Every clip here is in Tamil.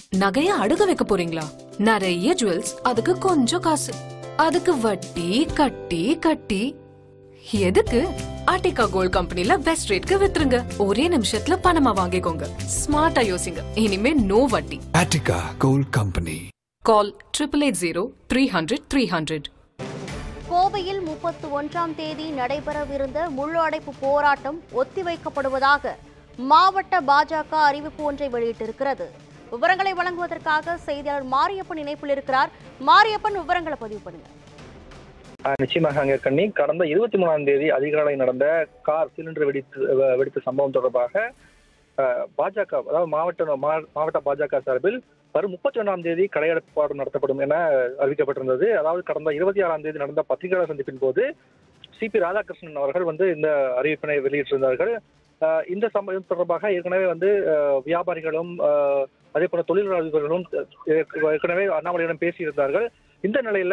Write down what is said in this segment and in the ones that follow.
நகைய அடுக்க வைக்க போறீங்களா? நிறைய ஜுவல்ஸ், அதுக்கு கொஞ்சம் காசு, அதுக்கு வட்டி கட்டி கட்டி எதுக்கு? ஆர்டிகா கோல்ட் கம்பெனில பெஸ்ட் ரேட்க்கு வித்துருங்க. ஒரே நிமிஷத்துல பணமா வாங்கிக்கோங்க. ஸ்மார்ட்டா யோசிங்க. இனிமே நோ வட்டி. Attica gold company. கால் 8880-300-300. கோவையில் 31ஆம் தேதி நடைபெறவிருந்த முழு அடைப்பு போராட்டம் ஒத்திவைக்கப்படுவதாக மாவட்ட பாஜக அறிவிப்பு ஒன்றை வெளியிட்டிருக்கிறது. விவரங்களை வழங்குவதற்காக செய்தியாளர் மாரியப்பன் இணைப்பில் இருக்கிறார். மாரியப்பன், விவரங்களை பதிவு பண்ணுங்க. நிச்சயமாக கண்ணி, கடந்த 23ஆம் தேதி அதிகாலை நடந்த கார் சிலிண்டர் வெடித்த சம்பவம் தொடர்பாக பாஜக, அதாவது மாவட்ட பாஜக சார்பில் வரும் 31ஆம் தேதி கடையடைப்பு போராட்டம் நடத்தப்படும் என அறிவிக்கப்பட்டிருந்தது. அதாவது கடந்த 26ஆம் தேதி நடந்த பத்திரிகையாளர் சந்திப்பின் போது CP ராதாகிருஷ்ணன் அவர்கள் இந்த அறிவிப்பினை வெளியிட்டிருந்தார்கள். இந்த சம்பவம் தொடர்பாக ஏற்கனவே வியாபாரிகளும் அதே போல தொழிலாளர்களும் ஏற்கனவே அண்ணாமலையிடம் பேசியிருந்தார்கள். இந்த நிலையில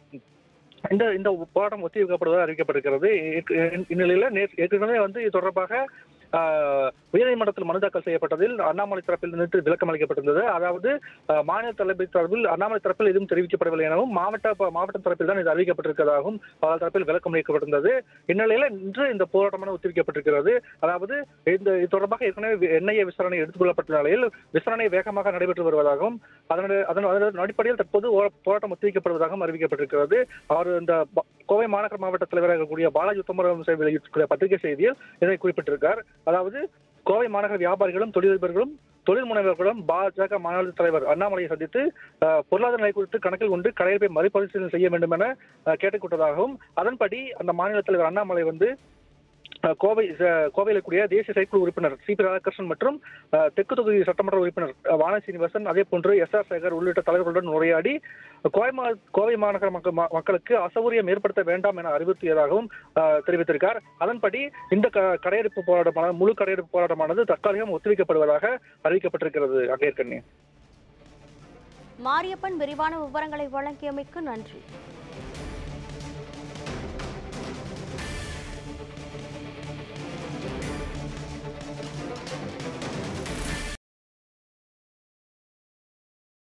இந்த போராட்டம் ஒத்திவைக்கப்படுவதாக அறிவிக்கப்பட்டிருக்கிறது. இந்நிலையில ஏற்கனவே இது தொடர்பாக உயர்நீதிமன்றத்தில் மனு தாக்கல் செய்யப்பட்டதில் அண்ணாமலை தரப்பில் நின்று விளக்கம் அளிக்கப்பட்டிருந்தது. அதாவது மாநில தலைமை தரப்பில் அண்ணாமலை தரப்பில் எதுவும் தெரிவிக்கப்படவில்லை எனவும் மாவட்ட தரப்பில் தான் இது அறிவிக்கப்பட்டிருக்கிறதாகவும் பல தரப்பில் விளக்கம் அளிக்கப்பட்டிருந்தது. இந்நிலையில இன்று இந்த போராட்டமான ஒத்திவைக்கப்பட்டிருக்கிறது. அதாவது இது தொடர்பாக ஏற்கனவே NIA விசாரணை எடுத்துக் கொள்ளப்பட்ட நிலையில் விசாரணை வேகமாக நடைபெற்று வருவதாகவும் அதன் அடிப்படையில் தற்போது போராட்டம் ஒத்திவைக்கப்படுவதாகவும் அறிவிக்கப்பட்டிருக்கிறது. அவர் இந்த கோவை மாநகர மாவட்ட தலைவராக இருக்கக்கூடிய பாலாஜி உத்தமரம் வெளியிட்டுள்ள பத்திரிகை செய்தியில் இதனை குறிப்பிட்டிருக்கார். அதாவது கோவை மாநகர வியாபாரிகளும் தொழிலதிபர்களும் தொழில் முனைவர்களும் பாஜக மாநில தலைவர் அண்ணாமலையை சந்தித்து பொருளாதார நிலை குறித்து கணக்கில் கொண்டு கடையெடுப்பை மறுபரிசீலனை செய்ய வேண்டும் என கேட்டுக்கொண்டதாகவும், அதன்படி அந்த மாநில தலைவர் அண்ணாமலை கோவையில் கூடிய தேசிய செயற்குழு உறுப்பினர் CP ராதாகிருஷ்ணன் மற்றும் தெற்கு தொகுதி சட்டமன்ற உறுப்பினர் வான சீனிவாசன், அதே போன்று SR சேகர் உள்ளிட்ட தலைவர்களுடன் உரையாடி கோவை மாநகர மக்களுக்கு அசௌகரியம் ஏற்படுத்த வேண்டாம் என அறிவுறுத்தியதாகவும் தெரிவித்திருக்கார். அதன்படி இந்த கடையெடுப்பு போராட்டமான முழு கடையெடுப்பு போராட்டமானது தற்காலிகம் ஒத்திவைக்கப்படுவதாக அறிவிக்கப்பட்டிருக்கிறது. அகேற்கண்ணே. மாரியப்பன், விரிவான விவரங்களை வழங்கியமைக்கு நன்றி.